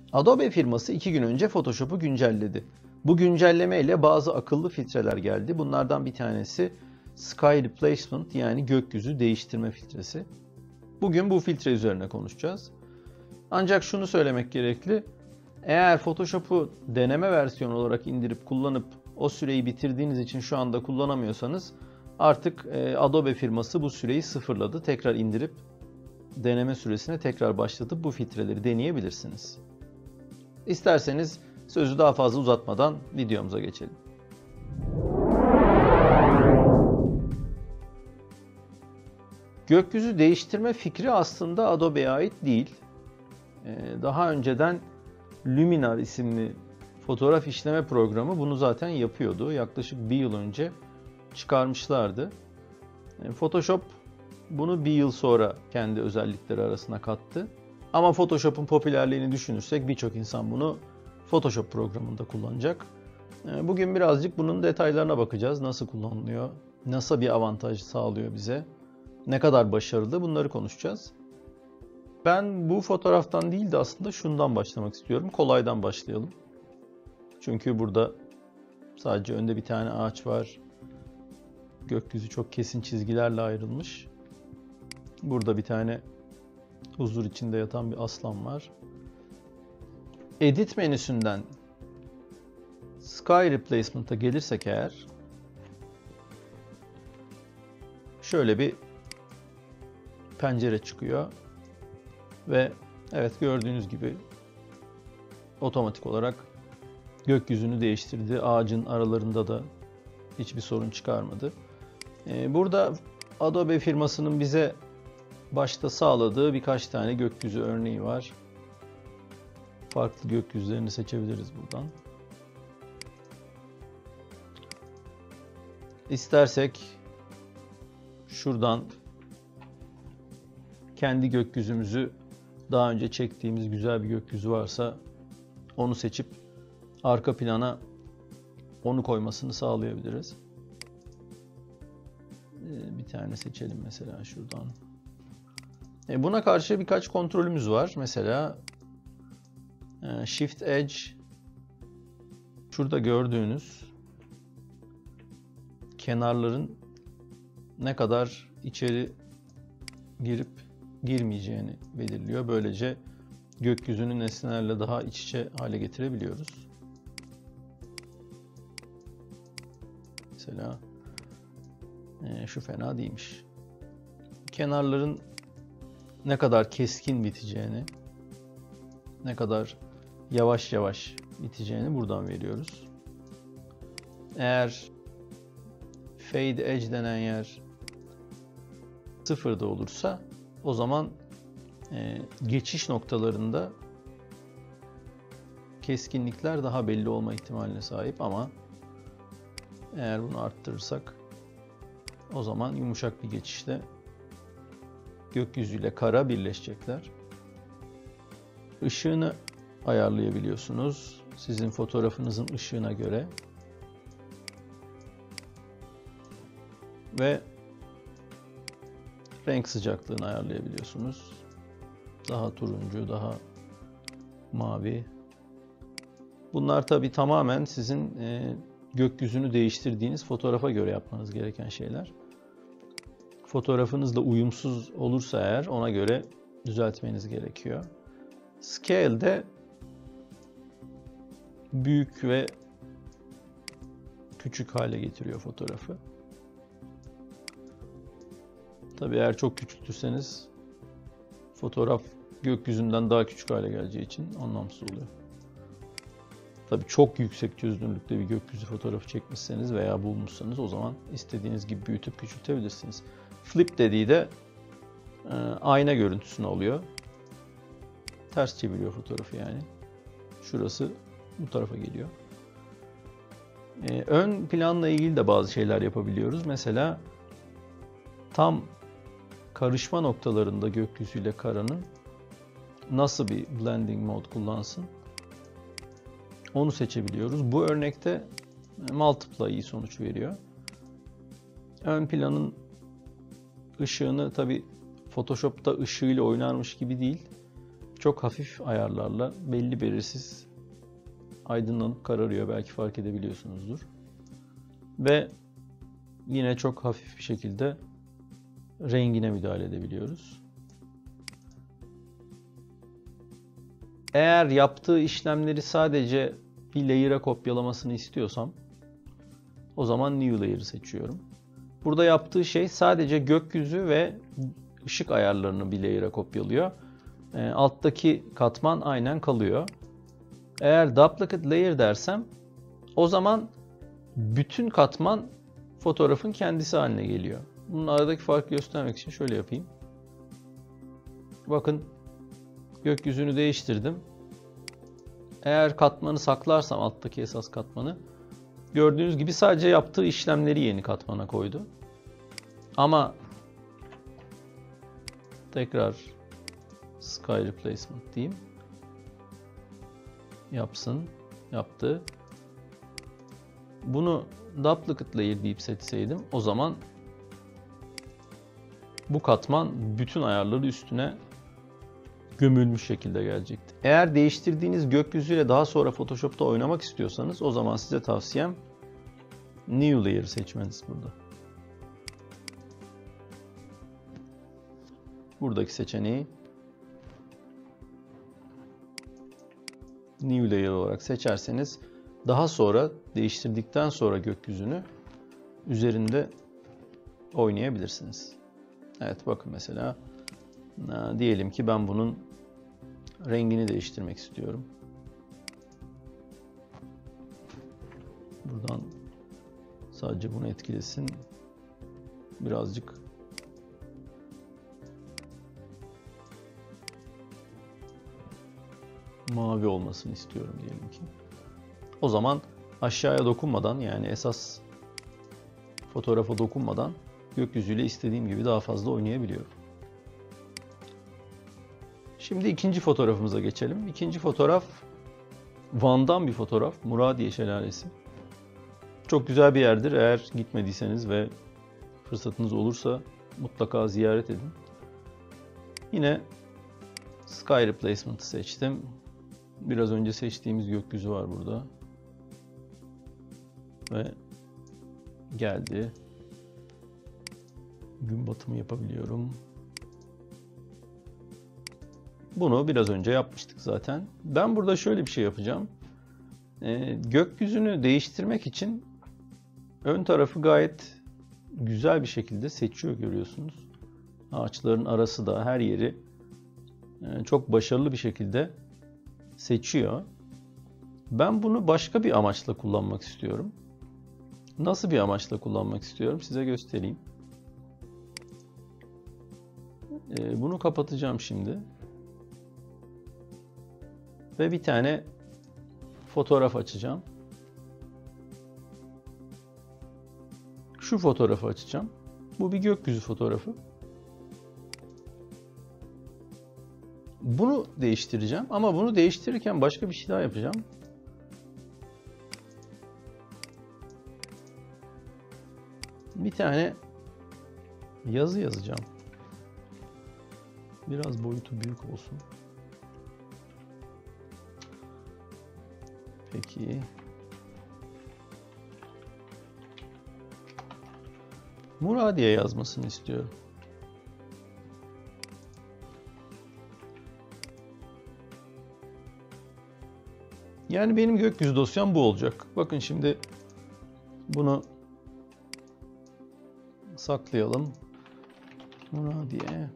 Adobe firması 2 gün önce Photoshop'u güncelledi. Bu güncelleme ile bazı akıllı filtreler geldi. Bunlardan bir tanesi Sky Replacement, yani gökyüzü değiştirme filtresi. Bugün bu filtre üzerine konuşacağız. Ancak şunu söylemek gerekli. Eğer Photoshop'u deneme versiyonu olarak indirip kullanıp o süreyi bitirdiğiniz için şu anda kullanamıyorsanız artık Adobe firması bu süreyi sıfırladı. Tekrar indirip deneme süresine tekrar başlatıp bu filtreleri deneyebilirsiniz. İsterseniz sözü daha fazla uzatmadan videomuza geçelim. Gökyüzü değiştirme fikri aslında Adobe'ye ait değil. Daha önceden Luminar isimli fotoğraf işleme programı bunu zaten yapıyordu. Yaklaşık bir yıl önce çıkarmışlardı. Photoshop bunu bir yıl sonra kendi özellikleri arasına kattı. Ama Photoshop'un popülerliğini düşünürsek birçok insan bunu Photoshop programında kullanacak. Bugün birazcık bunun detaylarına bakacağız. Nasıl kullanılıyor, nasıl bir avantaj sağlıyor bize, ne kadar başarılı, bunları konuşacağız. Ben bu fotoğraftan değil de aslında şundan başlamak istiyorum. Kolaydan başlayalım. Çünkü burada sadece önde bir tane ağaç var. Gökyüzü çok kesin çizgilerle ayrılmış. Burada bir tane huzur içinde yatan bir aslan var. Edit menüsünden Sky Replacement'a gelirsek eğer, şöyle bir pencere çıkıyor. Ve evet, gördüğünüz gibi otomatik olarak gökyüzünü değiştirdi. Ağacın aralarında da hiçbir sorun çıkarmadı. Burada Adobe firmasının bize başta sağladığı birkaç tane gökyüzü örneği var. Farklı gökyüzlerini seçebiliriz buradan. İstersek şuradan kendi gökyüzümüzü, daha önce çektiğimiz güzel bir gökyüzü varsa onu seçip arka plana onu koymasını sağlayabiliriz. Bir tane seçelim mesela şuradan. Buna karşı birkaç kontrolümüz var. Mesela Shift Edge, şurada gördüğünüz kenarların ne kadar içeri girip girmeyeceğini belirliyor. Böylece gökyüzünü nesnelerle daha iç içe hale getirebiliyoruz. Mesela şu fena değilmiş. Kenarların ne kadar keskin biteceğini, ne kadar yavaş yavaş biteceğini buradan veriyoruz. Eğer Fade Edge denen yer sıfırda olursa o zaman geçiş noktalarında keskinlikler daha belli olma ihtimaline sahip, ama eğer bunu arttırırsak o zaman yumuşak bir geçişle gökyüzüyle kara birleşecekler. Işığını ayarlayabiliyorsunuz sizin fotoğrafınızın ışığına göre. Ve renk sıcaklığını ayarlayabiliyorsunuz. Daha turuncu, daha mavi. Bunlar tabii tamamen sizin gökyüzünü değiştirdiğiniz fotoğrafa göre yapmanız gereken şeyler. Fotoğrafınızla uyumsuz olursa eğer ona göre düzeltmeniz gerekiyor. Scale'de büyük ve küçük hale getiriyor fotoğrafı. Tabii eğer çok küçültürseniz fotoğraf gökyüzünden daha küçük hale geleceği için anlamsız oluyor. Tabii çok yüksek çözünürlükte bir gökyüzü fotoğrafı çekmişseniz veya bulmuşsanız o zaman istediğiniz gibi büyütüp küçültebilirsiniz. Flip dediği de ayna görüntüsünü alıyor. Ters çeviriyor fotoğrafı yani. Şurası bu tarafa geliyor. Ön planla ilgili de bazı şeyler yapabiliyoruz. Mesela tam karışma noktalarında gökyüzüyle karanın nasıl bir blending mode kullansın onu seçebiliyoruz. Bu örnekte multiply iyi sonuç veriyor. Ön planın ışığını tabi Photoshop'ta ışığıyla oynarmış gibi değil. çok hafif ayarlarla belli belirsiz aydınlanıp kararıyor. Belki fark edebiliyorsunuzdur. Ve yine çok hafif bir şekilde rengine müdahale edebiliyoruz. Eğer yaptığı işlemleri sadece bir layer'a kopyalamasını istiyorsam o zaman New Layer'ı seçiyorum. Burada yaptığı şey sadece gökyüzü ve ışık ayarlarını bir layer'a kopyalıyor. Alttaki katman aynen kalıyor. Eğer Duplicate Layer dersem o zaman bütün katman fotoğrafın kendisi haline geliyor. Bunun aradaki farkı göstermek için şöyle yapayım. Bakın gökyüzünü değiştirdim. Eğer katmanı saklarsam alttaki esas katmanı gördüğünüz gibi sadece yaptığı işlemleri yeni katmana koydu. Ama tekrar Sky Replacement diyeyim. Yapsın. Yaptı. Bunu Duplicate Layer deyip seçseydim o zaman bu katman bütün ayarları üstüne gömülmüş şekilde gelecekti. Eğer değiştirdiğiniz gökyüzüyle daha sonra Photoshop'ta oynamak istiyorsanız o zaman size tavsiyem New Layer seçmeniz burada. Buradaki seçeneği New Layer olarak seçerseniz daha sonra değiştirdikten sonra gökyüzünü üzerinde oynayabilirsiniz. Evet bakın mesela diyelim ki ben bunun rengini değiştirmek istiyorum. Buradan sadece bunu etkilesin. Birazcık mavi olmasını istiyorum diyelim ki. O zaman aşağıya dokunmadan yani esas fotoğrafa dokunmadan gökyüzüyle istediğim gibi daha fazla oynayabiliyorum. Şimdi ikinci fotoğrafımıza geçelim. İkinci fotoğraf Van'dan bir fotoğraf. Muradiye Şelalesi. Çok güzel bir yerdir. Eğer gitmediyseniz ve fırsatınız olursa mutlaka ziyaret edin. Yine Sky Replacement'ı seçtim. Biraz önce seçtiğimiz gökyüzü var burada. Ve geldi. Gün batımı yapabiliyorum. Bunu biraz önce yapmıştık zaten. Ben burada şöyle bir şey yapacağım. Gökyüzünü değiştirmek için ön tarafı gayet güzel bir şekilde seçiyor görüyorsunuz. Ağaçların arası da her yeri çok başarılı bir şekilde seçiyor. Ben bunu başka bir amaçla kullanmak istiyorum. Nasıl bir amaçla kullanmak istiyorum size göstereyim. Bunu kapatacağım şimdi. Ve bir tane fotoğraf açacağım. Şu fotoğrafı açacağım. Bu bir gökyüzü fotoğrafı. Bunu değiştireceğim ama bunu değiştirirken başka bir şey daha yapacağım. Bir tane yazı yazacağım. Biraz boyutu büyük olsun. Peki. Muradiye yazmasını istiyorum. Yani benim gökyüzü dosyam bu olacak. Bakın şimdi bunu saklayalım. Muradiye.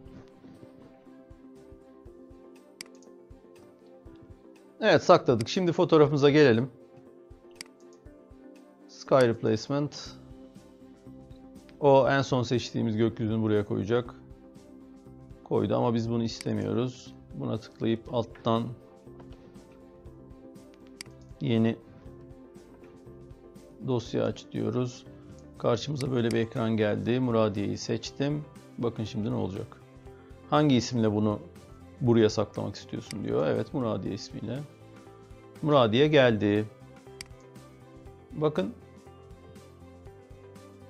Evet sakladık. Şimdi fotoğrafımıza gelelim. Sky Replacement. O en son seçtiğimiz gökyüzünü buraya koyacak. Koydu ama biz bunu istemiyoruz. Buna tıklayıp alttan yeni dosya aç diyoruz. Karşımıza böyle bir ekran geldi. Muradiye'yi seçtim. Bakın şimdi ne olacak? Hangi isimle bunu buraya saklamak istiyorsun diyor. Evet Muradiye ismiyle. Muradiye geldi. Bakın.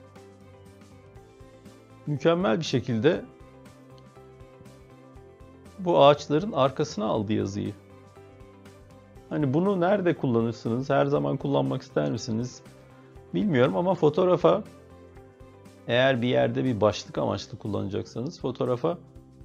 Mükemmel bir şekilde bu ağaçların arkasına aldı yazıyı. Hani bunu nerede kullanırsınız? Her zaman kullanmak ister misiniz? Bilmiyorum ama fotoğrafa, eğer bir yerde bir başlık amaçlı kullanacaksanız, fotoğrafa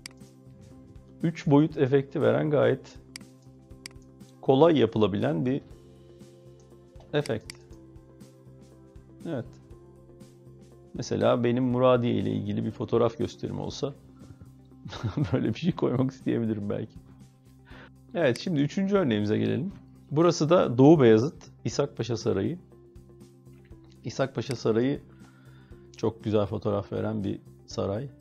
3 boyut efekti veren gayet kolay yapılabilen bir efekt. Evet. Mesela benim Muradiye ile ilgili bir fotoğraf gösterimi olsa böyle bir şey koymak isteyebilirim belki. Evet, şimdi 3. örneğimize gelelim. Burası da Doğu Beyazıt, İshak Paşa Sarayı. İshak Paşa Sarayı çok güzel fotoğraf veren bir saray.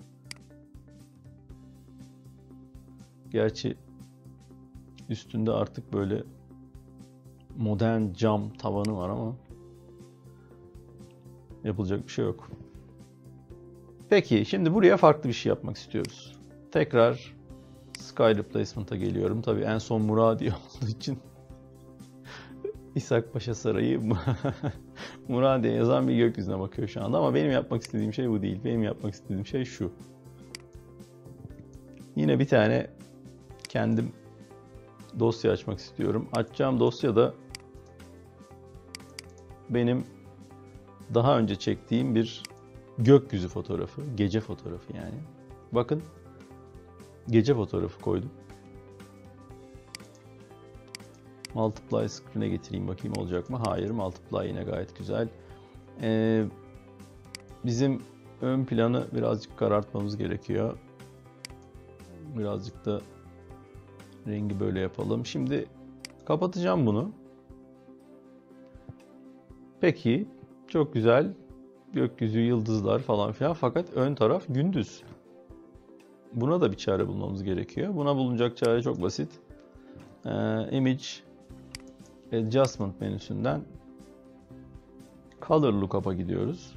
Gerçi üstünde artık böyle modern cam tavanı var ama yapılacak bir şey yok. Peki, şimdi buraya farklı bir şey yapmak istiyoruz. Tekrar Sky Replacement'a geliyorum. Tabii en son Muradiye olduğu için İshak Paşa Sarayı Muradiye yazan bir gökyüzüne bakıyor şu anda ama benim yapmak istediğim şey bu değil. Benim yapmak istediğim şey şu. Yine bir tane kendim dosya açmak istiyorum. Açacağım dosyada benim daha önce çektiğim bir gökyüzü fotoğrafı, gece fotoğrafı yani. Bakın, gece fotoğrafı koydum. Multiply screen'e getireyim bakayım olacak mı? Hayır, multiply yine gayet güzel. Bizim ön planı birazcık karartmamız gerekiyor. Birazcık da rengi böyle yapalım. Şimdi kapatacağım bunu. Peki, çok güzel. Gökyüzü, yıldızlar falan filan. Fakat ön taraf gündüz. Buna da bir çare bulmamız gerekiyor. Buna bulunacak çare çok basit. Image Adjustment menüsünden Color Lookup'a gidiyoruz.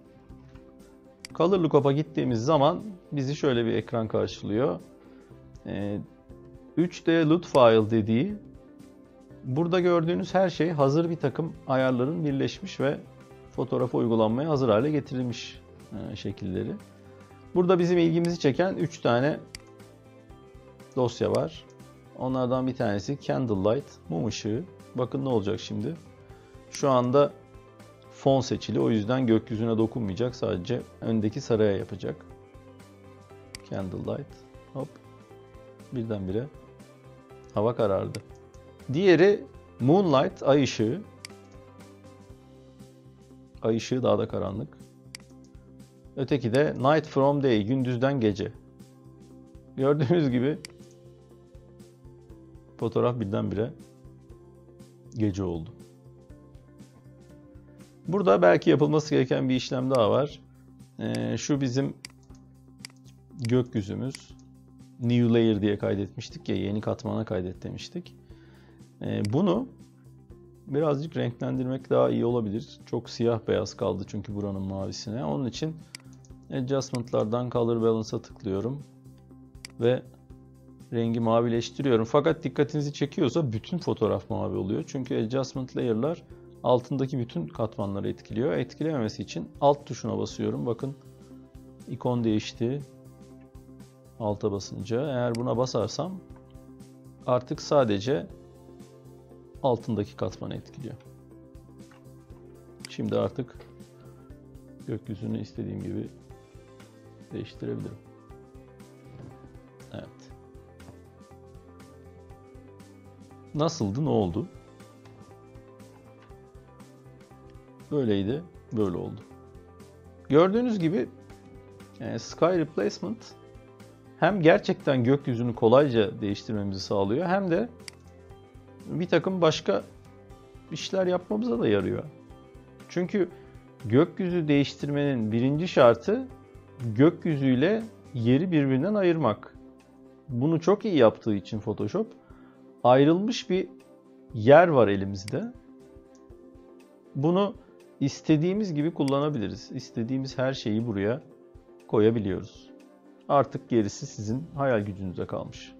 Color Lookup'a gittiğimiz zaman bizi şöyle bir ekran karşılıyor. 3D LUT file dediği, burada gördüğünüz her şey hazır bir takım ayarların birleşmiş ve fotoğrafa uygulanmaya hazır hale getirilmiş şekilleri. Burada bizim ilgimizi çeken 3 tane dosya var. Onlardan bir tanesi Candlelight, mum ışığı. Bakın ne olacak şimdi. Şu anda fon seçili, o yüzden gökyüzüne dokunmayacak. Sadece öndeki saraya yapacak. Candlelight. Hop. Birdenbire hava karardı. Diğeri Moonlight, ay ışığı. Ay ışığı daha da karanlık. Öteki de Night from Day, gündüzden gece. Gördüğünüz gibi fotoğraf birdenbire gece oldu. Burada belki yapılması gereken bir işlem daha var. Şu bizim gökyüzümüz. New Layer diye kaydetmiştik ya, yeni katmana kaydet demiştik. Bunu birazcık renklendirmek daha iyi olabilir. Çok siyah beyaz kaldı çünkü buranın mavisine. Onun için Adjustment'lardan Color Balance'a tıklıyorum ve rengi mavileştiriyorum. Fakat dikkatinizi çekiyorsa bütün fotoğraf mavi oluyor. Çünkü Adjustment Layer'lar altındaki bütün katmanları etkiliyor. Etkilememesi için Alt tuşuna basıyorum. Bakın ikon değişti. Alta basınca. Eğer buna basarsam artık sadece altındaki katmanı etkiliyor. Şimdi artık gökyüzünü istediğim gibi değiştirebilirim. Evet. Nasıldı, ne oldu? Böyleydi, böyle oldu. Gördüğünüz gibi Sky Replacement hem gerçekten gökyüzünü kolayca değiştirmemizi sağlıyor, hem de bir takım başka işler yapmamıza da yarıyor. Çünkü gökyüzü değiştirmenin birinci şartı gökyüzüyle yeri birbirinden ayırmak. Bunu çok iyi yaptığı için Photoshop, ayrılmış bir yer var elimizde. Bunu istediğimiz gibi kullanabiliriz. İstediğimiz her şeyi buraya koyabiliyoruz. Artık gerisi sizin hayal gücünüze kalmış.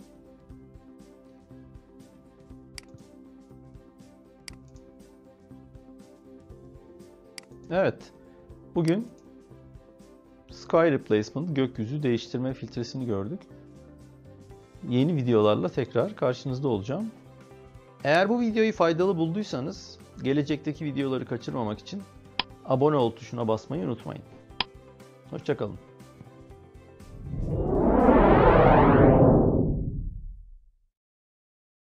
Evet, bugün Sky Replacement gökyüzü değiştirme filtresini gördük. yeni videolarla tekrar karşınızda olacağım. Eğer bu videoyu faydalı bulduysanız gelecekteki videoları kaçırmamak için abone ol tuşuna basmayı unutmayın. Hoşça kalın.